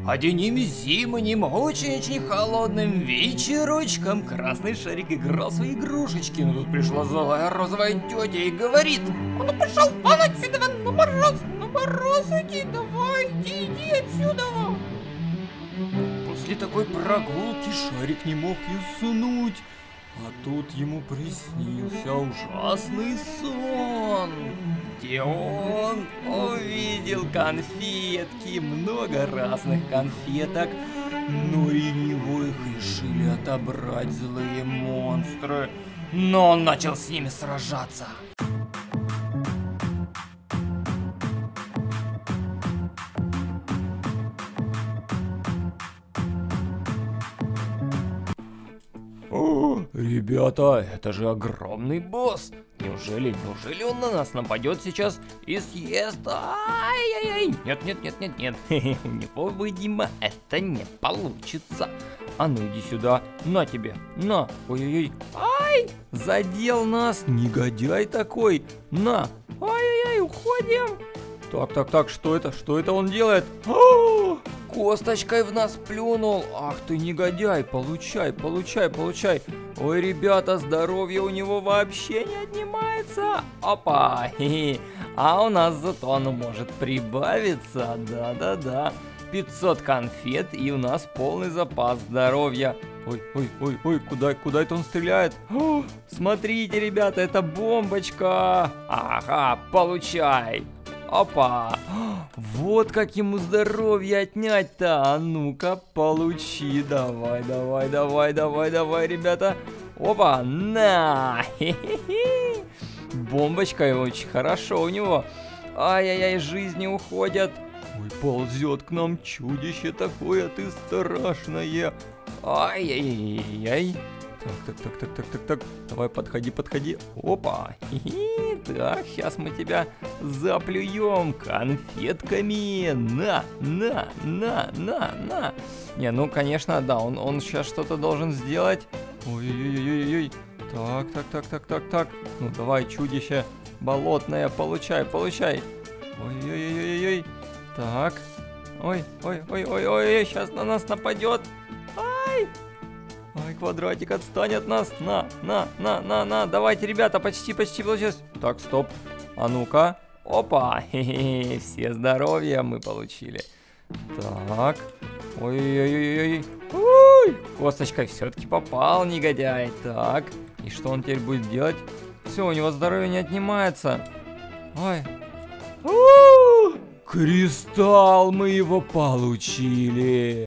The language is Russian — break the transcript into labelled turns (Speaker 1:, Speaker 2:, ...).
Speaker 1: Одним зимним, очень-очень холодным вечерочком красный шарик играл в свои игрушечки. Но тут пришла злая розовая тетя и говорит:
Speaker 2: "А ну пошел вон отсюда, на мороз иди, давай, иди отсюда.
Speaker 1: После такой прогулки шарик не мог и уснуть. А тут ему приснился ужасный сон, где он увидел конфетки, много разных конфеток, но и него их решили отобрать злые монстры, но он начал с ними сражаться. О, ребята, это же огромный босс. Неужели он на нас нападет сейчас и съест? Ай-яй-яй. Нет. У него, видимо, это не получится. А ну иди сюда, на тебе, на. Ой-ой-ой. Ай, задел нас, негодяй такой. На. Ай-яй-яй, уходим. Так, что это он делает? Косточкой в нас плюнул. Ах ты негодяй, получай. Ой, ребята, здоровье у него вообще не отнимается. Опа, а у нас зато оно может прибавиться. Да. 500 конфет и у нас полный запас здоровья. Ой, куда это он стреляет? Смотрите, ребята, это бомбочка. Ага, получай. Опа! Вот как ему здоровье отнять-то. А ну-ка, получи. Давай, ребята. Опа, на! Хе-хе-хе. Бомбочка очень хорошо у него. Ай-яй-яй, жизни уходят. Ой, ползет к нам чудище такое, ты страшное. Ай-яй-яй. Так. Давай, подходи. Опа. Хи-хи. Так, сейчас мы тебя заплюем конфетками. На. Не, ну, конечно, да, он сейчас что-то должен сделать. Ой. Так. Ну, давай, чудище болотное, получай. Ой. Так. Ой, сейчас на нас нападет. Ай, квадратик, отстань от нас. На. Давайте, ребята, почти получилось. Так, стоп. А ну-ка. Опа. Хе-хе. Все здоровья мы получили. Так. Ой. Косточкой все-таки попал, негодяй. Так. И что он теперь будет делать? Все, у него здоровье не отнимается. Ой. Кристалл, мы его получили.